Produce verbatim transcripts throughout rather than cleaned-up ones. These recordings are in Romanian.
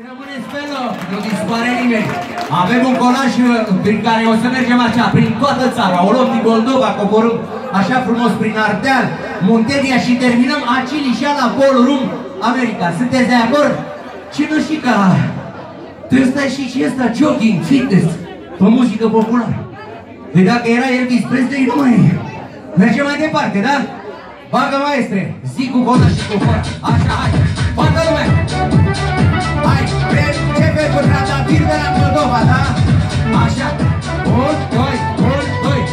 Rămâneți pe loc, nu dispare nimeni. Avem un colaj prin care o să mergem așa, prin toată țara. O luăm din Moldova, coborâm așa frumos prin Ardeal, Muntenia și terminăm Acilișa la Ballroom America. Sunteți de acord? Și nu știi că ăsta și și ăsta jogging, fitness, pe muzică populară. Păi dacă era Elvis Presley, nu mai e. Mergem mai departe, da? Bagă, maestre, zi cu coda și cu fora. Așa, hai, toată lumea! Hai, începe cu trandafir de la Moldova, da? Așa, un, doi, un, doi.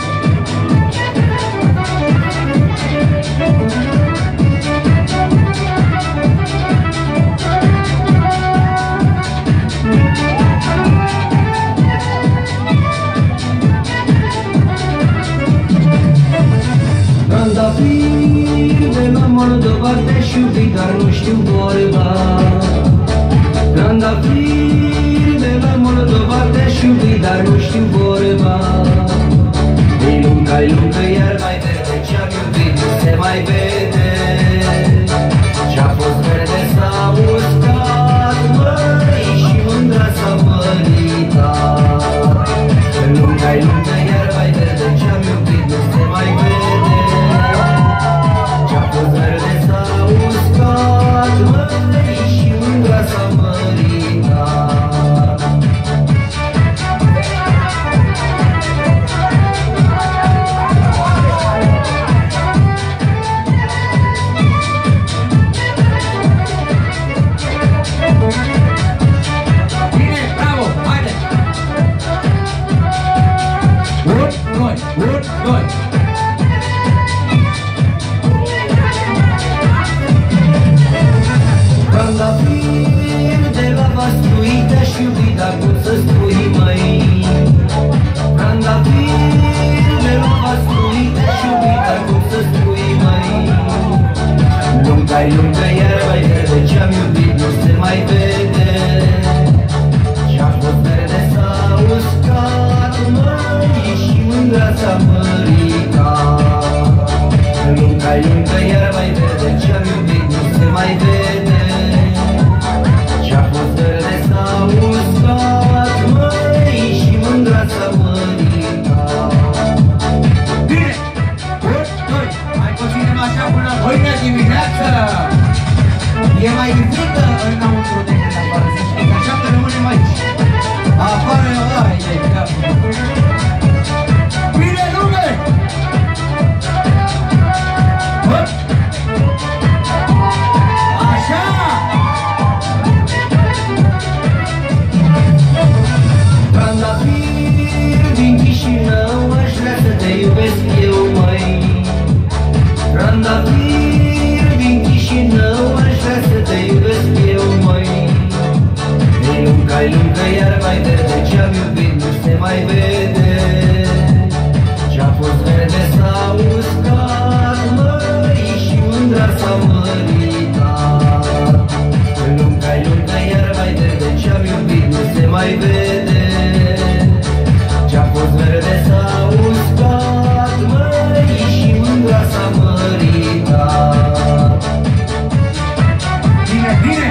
Trandafir de la Moldova te-aș iubi, dar nu știu vorba. Trandafir de la Moldova te-aș iubi, dar nu știu vorba. E lungă-i lungă, iar mai verde ce-am iubit nu se mai vede. Ce-a fost verde s-a uscat, măi, și mândra s-a măritat. Lungă-i lungă, iar mai verde ce-am iubit nu se mai vede. Ce-a fost verde s-a uscat, măi, și mândra s-a măritat. Bine, bravo, haide! Un, doi, un, doi. Trandafir de la Vaslui te-aș iubi, dar cum să spui, măi? Trandafir de la Vaslui te-aș iubi, dar cum să spui, măi? Lungă-i lungă, iar mai verde ce-am iubit nu se mai vede. Ce-a fost verde s-a uscat, măi, și mândra s-a măritat. Lungă-i lungă, iar mai verde ce-am iubit nu se mai vede. Ce-a fost verde s-a uscat, măi, și mândra s-a măritat. Bine! Un, doi, mai puținem așa până mâine dimineață! E mai frică înăuntru decât afară, să știți, așa că rămânem aici. Afară, ai, ai, ai. Bine, lume! Bă! Așa! Trandafir din Chișinău, aș vrea să te iubesc eu, măi. Trandafir din Chișinău, aș vrea să te iubesc eu, măi. E lungă-i lungă, iar mai verde ce-am iubit nu se mai vede. Ce-a fost verde s-a uscat, măi, și mândra s-a măritat. Lungă-i lungă, iar mai verde ce-am iubit nu se mai vede. Ce-a fost verde s-a uscat, măi, și mândra s-a măritat. Bine, bine!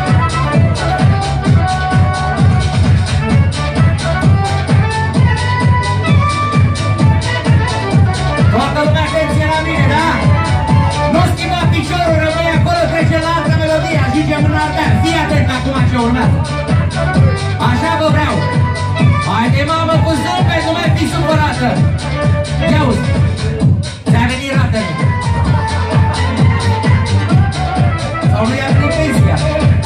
Toată lumea atenție la mine, da? Nu schimba piciorul, rămâi acolo, trece la altă melodie, ajungem în Ardeal. Fii atent acum ce urmează. Așa vă vreau. Haide, mamă, cu zâmbet, nu mai fi supărată. Ia uzi, ți-a venit ratele. Sau nu i-a venit pensia.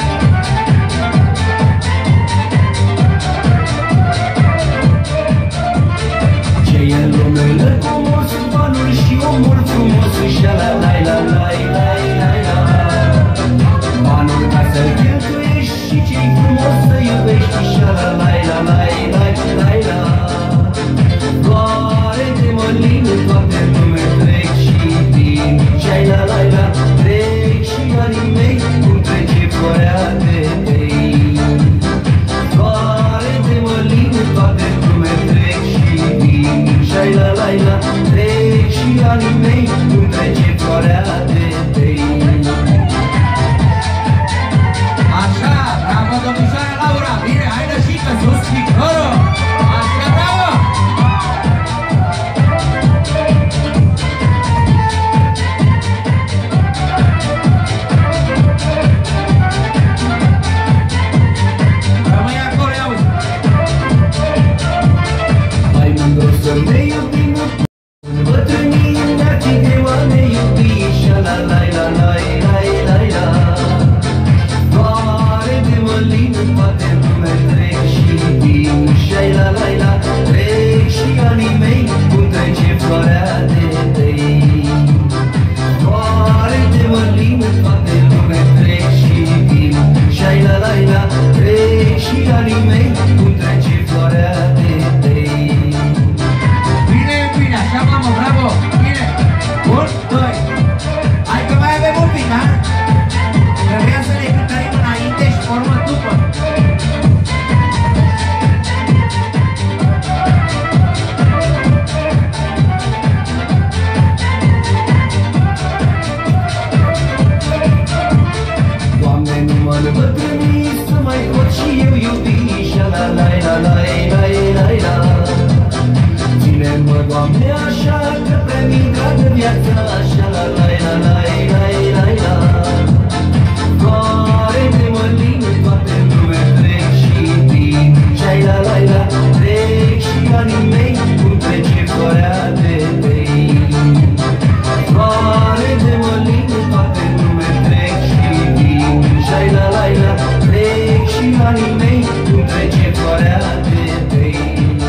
Ce e în lume lăcomos, banul și omul frumos, și la la la la la la la. Banul ca să-l cheltuiești și ce-i frumos anii mei, cum trece floarea de tei. Bine, bine, așa mamă, bravo, bine. Un, doi. Hai că mai avem un pic, da? Trebuia să ne cântărim înainte și pe urmă după. Mă bătrâni să mai pot și eu iubi, șa-la-lai-la-lai-lai-lai-la. Ține-mă, Doamne, așa că prea mi-mi dragă viața, șa-la-lai-la-lai-lai-lai-la. Floare de mălin, toate lume trec și vin, șa-la-lai-la, trec și anii mei, cum trece floarea de tei. Floare de mălin, toate lume trec și vin, șa-la-lai-la, trec și anii mei, cum trece floarea de tei.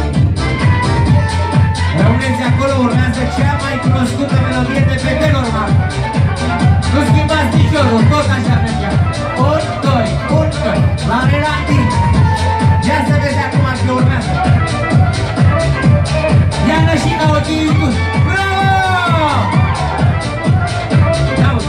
Rămâneți acolo, urmează cea mai cunoscută melodie de pe normal. Nu schimbați piciorul, tot așa mergea. Un, doi, un, doi, la relativ. Ia să vezi acum ce urmează. Ia-nă și ca ochii iutus. Bravo! Ia-uite.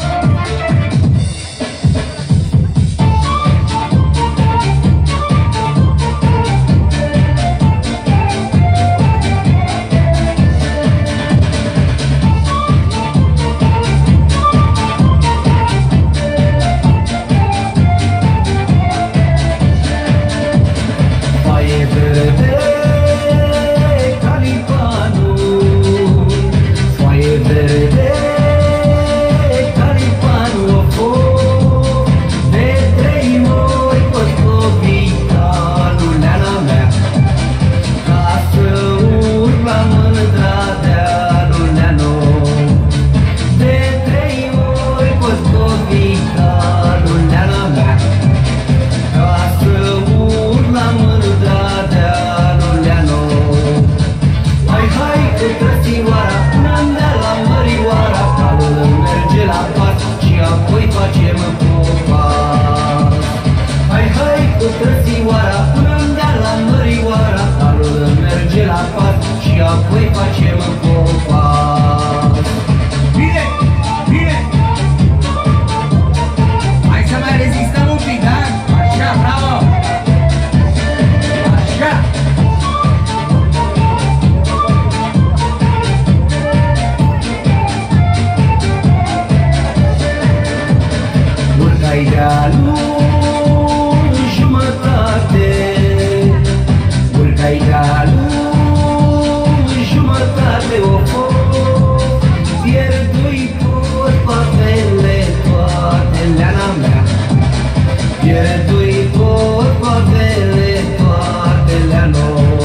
Apoi facem popas. Bine, bine. Hai să mai rezistăm un pic, da? Așa, bravo. Așa. Urcai de-alul jumătate, urcai de-alul jumătate, o pot, pierdui pot papele toate, leana mea. Pierdui pot papele toate, leano.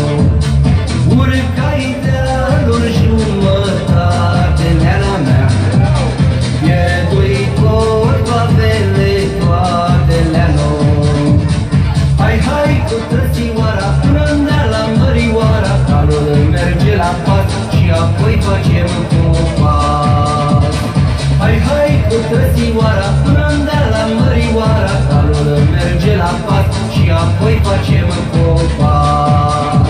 Urcai de-alul jumătate, leana mea. Pierdui pot papele toate, leano. Hai, hai cu trățioara până la Mărioara, calul merge la pas și apoi facem popas. Hai, hai cu trățioara până la Mărioara, calul merge la pas și apoi facem popas.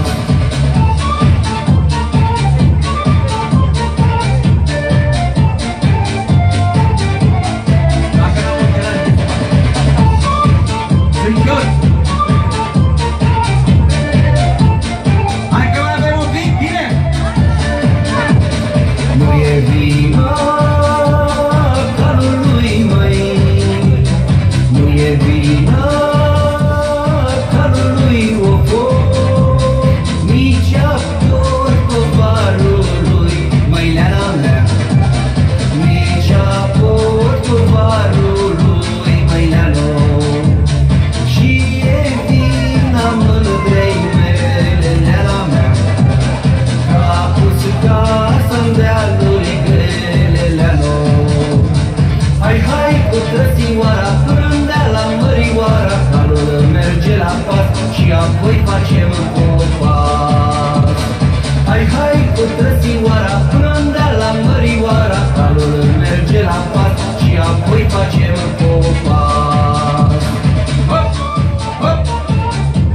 Apoi facem popas. Hai, hai cu trățioara până la Mărioara, calul merge la pas și apoi facem popas. Hop, hop.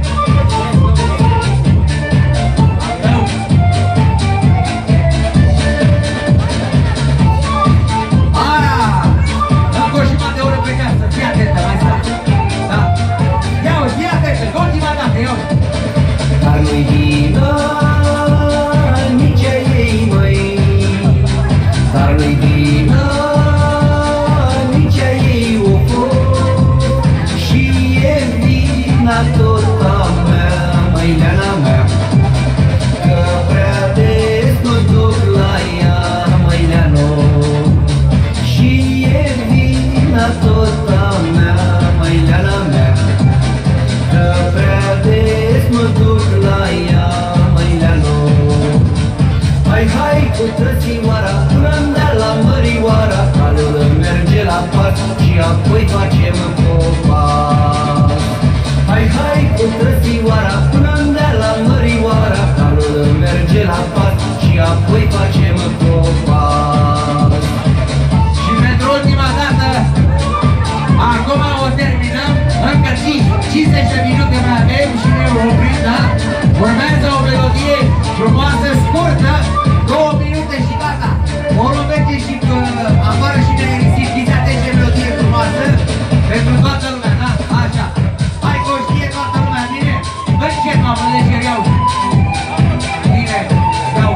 tot a mea, măileana mea, că prea des mă duc la ea, măileano, și e vina tot a mea, măileana mea, că prea des mă duc la ea, măileano. Hai, hai cu trățioara, până-mi dea la mărioara, calul îmi merge la pas și apoi facem copac. Hai, hai cu trățioara, până-mi dea la mărioara, calul îmi merge la pas și apoi facem copac. Și pentru ultima dată, acum o terminăm, încă cincizeci de minute mai avem și ne oprim, da? Urmează o melodie frumoasă, scurtă, două minute și gata. O luăm merge și uh, afară și ne simțiți atenție melodie frumoasă pentru toată lumea, da? Așa. Hai că o știe toată lumea, bine? Încet, mamă, leger, iau. Bine, iau.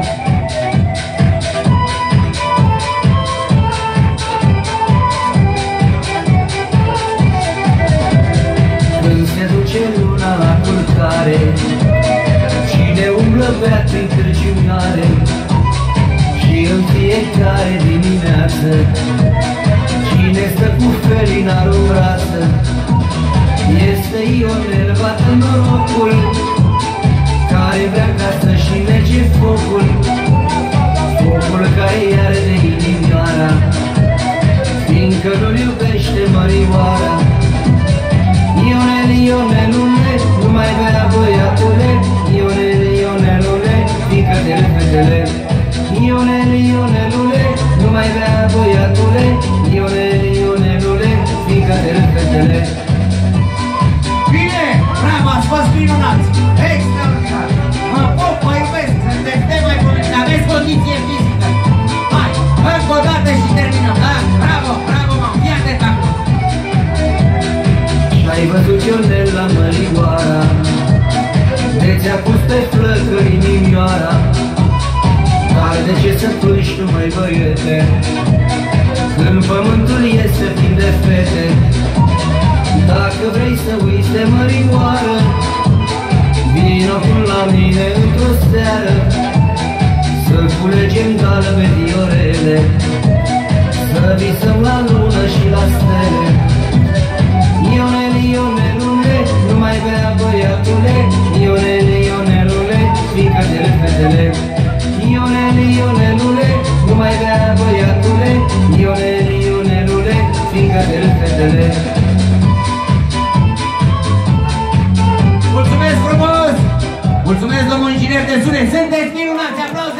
Când se duce luna la culcare, cine umblă bea prin cârciumioare, și în fiecare dimineață, cine stă cu felina în brață, este Ionel, bată norocul, care vrea ca să-și nege focul, focul care îi arde inimioara, fiindcă nu-l iubește mărioara. Ionel, Ionelule, nu mai bea băiatule, Ionel, Ionelule, fică-te-l fetele. Ionel, Ionelule, nu mai bea băiatule, Ionel, Ionelule, fică-te-l fetele. Bine, bravo, ați fost minunați, extraordinar. Mă pup, mă iubesc, sunteți de mai buni, aveți condiție fizică. Hai, încă o dată și terminăm, da? Bravo, bravo, mă, fii atent acum. Și-ai văzut Ionel la mărioara, de ți-a pus pe flăcări inimioara, dar de ce să plângi tu, măi băiete, când pământul este plin de fete? Dacă vrei să uiți de mărioară, vino până la mine într-o seară, să culegem galbe viorele, să visăm la lună și la stele. Ionel, Ionelule, nu mai bea băiatule, Ionel, Ionelule, fică-te-l fetele. Ionel, Ionelule, nu mai bea băiatule, Ionel, Ionelule, fică-te-l fetele. Mulțumesc frumos! Mulțumesc, domnul inginer de sunet! Sunteți minunați! Aplauze!